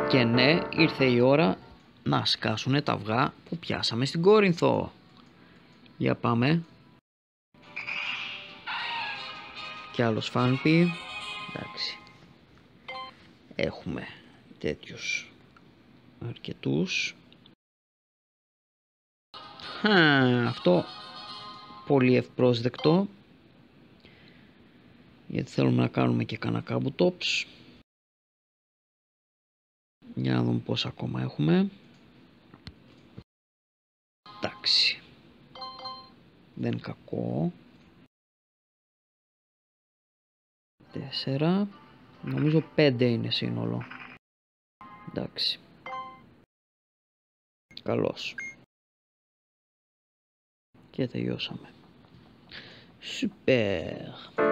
Και ναι, ήρθε η ώρα να σκάσουνε τα αυγά που πιάσαμε στην Κόρινθο. Για πάμε. Κι άλλος φάνπι. Εντάξει. Έχουμε τέτοιους αρκετούς. Αυτό πολύ ευπρόσδεκτο, γιατί θέλουμε να κάνουμε και κανένα κάμπου tops. Για να δούμε πώς ακόμα έχουμε. Εντάξει, δεν είναι κακό. 4, νομίζω 5 είναι σύνολο. Εντάξει, καλώς. Και τελειώσαμε. Σούπερ.